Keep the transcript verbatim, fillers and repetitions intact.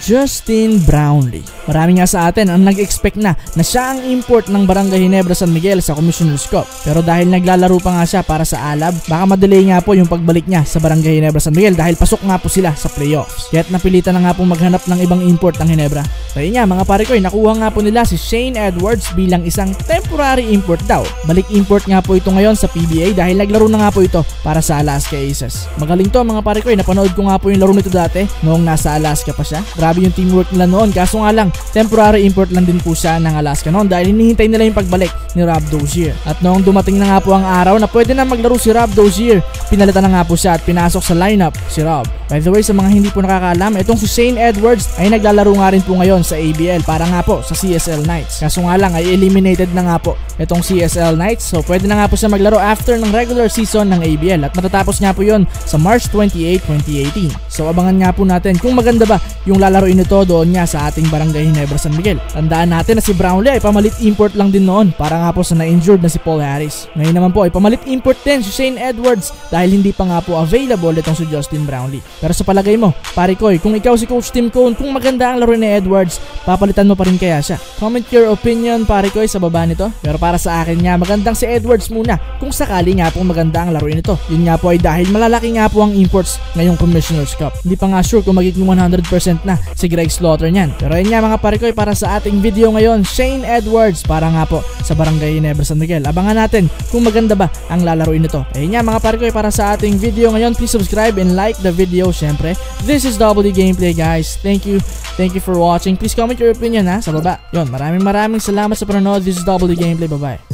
Justin Brownlee. Marami nga sa atin ang nag-expect na na siya ang import ng Barangay Ginebra San Miguel sa Commissioner's Cup. Pero dahil naglalaro pa nga siya para sa Alab, baka madelay nga po yung pagbalik niya sa Barangay Ginebra San Miguel dahil pasok nga po sila sa playoffs. Kaya't napilitan na nga po maghanap ng ibang import ng Ginebra. Kaya nga mga pare ko, nakuha nga po nila si Shane Edwards bilang isang temporary import daw. Balik import nga po ito ngayon sa P B A dahil naglaro na nga po ito para sa Alaska Aces. Magaling to mga pare ko, napanood ko nga po yung laro nito dati noong nasa Alaska pa siya. Grabe yung teamwork nila noon, kaso nga lang temporary import lang din po siya ng Alaska noon dahil hinihintay nila yung pagbalik ni Rob Dozier. At noong dumating na nga po ang araw na pwede na maglaro si Rob Dozier, pinalitan na nga po siya at pinasok sa lineup si Rob. By the way, sa mga hindi po nakakaalam, itong si Shane Edwards ay naglalaro nga rin po ngayon sa A B L para nga po sa C S L Knights. Kaso nga lang ay eliminated na nga po itong C S L Knights, so pwede na nga po siya maglaro after ng regular season ng A B L at matatapos nga po yun sa March twenty-eighth, twenty eighteen. So abangan nga po natin kung maganda ba yung lalaroin nito doon nga sa ating Barangay Ginebra San Miguel. Tandaan natin na si Brownlee ay pamalit import lang din noon para nga po sa na-injured na si Paul Harris. Ngayon naman po ay pamalit import din si Shane Edwards dahil hindi pa nga po available itong si Justin Brownlee. Pero sa palagay mo, pare ko, kung ikaw si Coach Tim Cone, kung maganda ang laro ni Edwards, papalitan mo pa rin kaya siya? Comment your opinion pare ko sa baba nito. Pero para sa akin nga, magandang si Edwards muna kung sakali nga pong maganda ang laruin nito. Yun nga po ay dahil malalaki nga po ang imports ngayong Commissioner's Cup. Hindi pa nga sure kung magiging one hundred percent na si Greg Slaughter niyan. Pero yun nga mga pare ko, para sa ating video ngayon, Shane Edwards para nga po sa Barangay Ginebra San Miguel. Abangan natin kung maganda ba ang lalaruin nito. Ayun nga mga pare ko, para sa ating video ngayon, please subscribe and like the video syempre. This is Double D Gameplay guys. Thank you. Thank you for watching. Please comment your opinion ha sa baba. Yun, maraming maraming salamat sa panonood. This is Double D Gameplay. Bye bye.